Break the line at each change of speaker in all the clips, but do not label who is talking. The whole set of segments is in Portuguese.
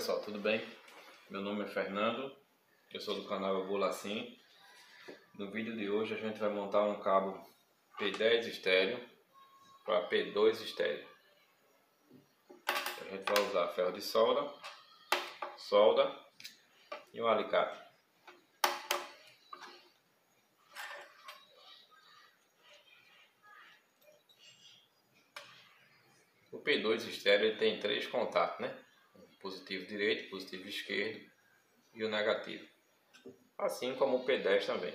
pessoal, tudo bem? Meu nome é Fernando, eu sou do canal Eu Vou Lá Sim. No vídeo de hoje a gente vai montar um cabo P10 estéreo para P2 estéreo. A gente vai usar ferro de solda e um alicate. O P2 estéreo ele tem 3 contatos, né? O positivo direito, o positivo esquerdo e o negativo. Assim como o P10 também.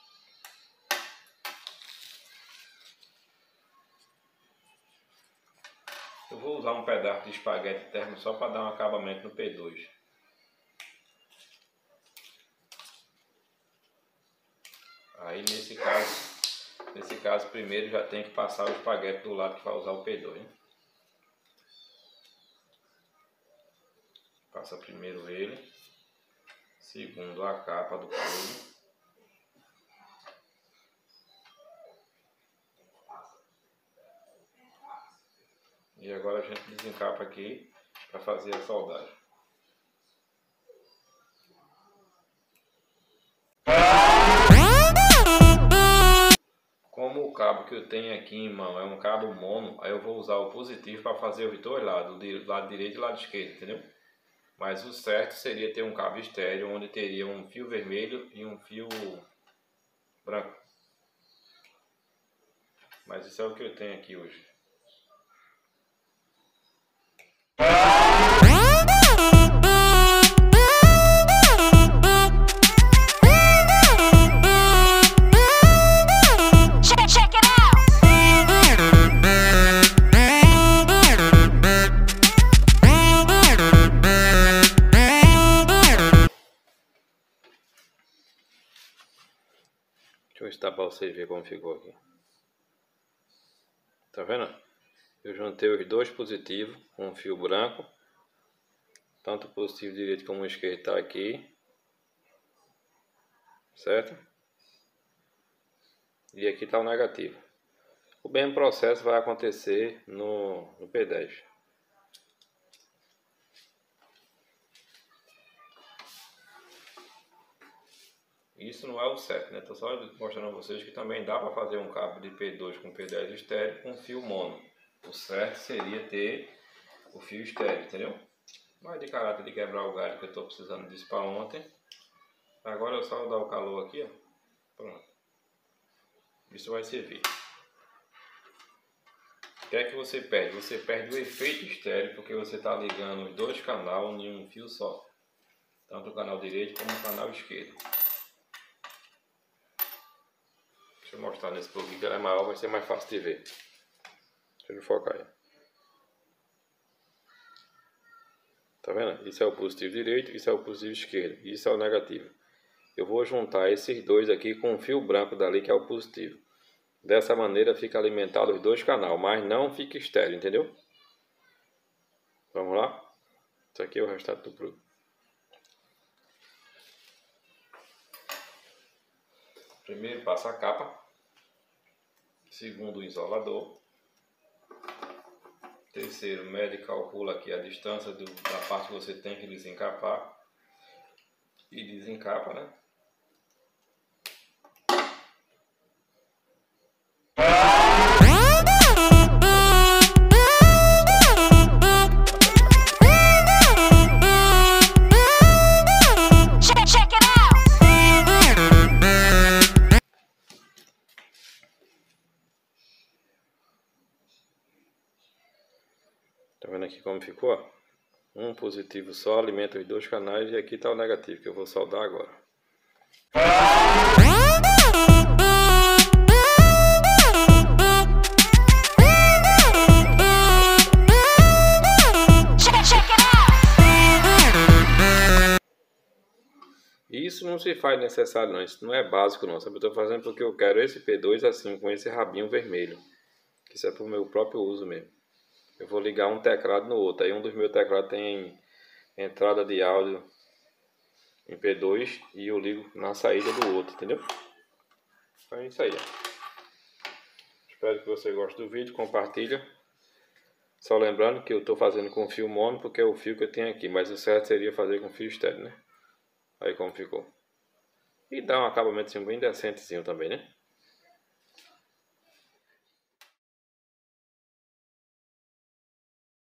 Eu vou usar um pedaço de espaguete termo só para dar um acabamento no P2. Aí nesse caso primeiro já tem que passar o espaguete do lado que vai usar o P2, né? Passa primeiro ele, segundo a capa do couro. E agora a gente desencapa aqui para fazer a soldagem. Como o cabo que eu tenho aqui em mão é um cabo mono, aí eu vou usar o positivo para fazer os dois lados, do lado direito e lado esquerdo, entendeu? Mas o certo seria ter um cabo estéreo onde teria um fio vermelho e um fio branco. Mas isso é o que eu tenho aqui hoje. Deixa eu estar para vocês verem como ficou aqui. Tá vendo? Eu juntei os dois positivos com um fio branco. Tanto o positivo direito como o esquerdo está aqui. Certo? E aqui está o negativo. O mesmo processo vai acontecer no P10. Isso não é o certo, né? Estou só mostrando a vocês que também dá para fazer um cabo de P2 com P10 estéreo com fio mono. O certo seria ter o fio estéreo, entendeu? Mas de caráter de quebrar o galho, que eu estou precisando disso para ontem. Agora é só dar o calor aqui, ó. Pronto. Isso vai servir. O que é que você perde? Você perde o efeito estéreo porque você está ligando os dois canais em um fio só. Tanto o canal direito como o canal esquerdo. Deixa eu mostrar nesse plug que ela é maior, vai ser mais fácil de ver. Deixa eu focar aí. Tá vendo? Isso é o positivo direito, isso é o positivo esquerdo, isso é o negativo. Eu vou juntar esses dois aqui com um fio branco dali que é o positivo. Dessa maneira fica alimentado os dois canais, mas não fica estéreo, entendeu? Vamos lá? Isso aqui é o resultado do plug. Primeiro passa a capa. Segundo o isolador. Terceiro, mede e calcula aqui a distância da parte que você tem que desencapar. E desencapa, né? Tá vendo aqui como ficou? Um positivo só alimenta os dois canais e aqui tá o negativo que eu vou soldar agora. Isso não se faz necessário não, isso não é básico não, sabe? Eu estou fazendo porque eu quero esse P2 assim, com esse rabinho vermelho. Isso é para o meu próprio uso mesmo. Eu vou ligar um teclado no outro. Aí um dos meus teclados tem entrada de áudio em P2 e eu ligo na saída do outro, entendeu? Então é isso aí. Espero que você goste do vídeo, compartilha. Só lembrando que eu estou fazendo com fio mono porque é o fio que eu tenho aqui, mas o certo seria fazer com fio estéreo, né? Aí como ficou. E dá um acabamento assim, bem decentezinho também, né?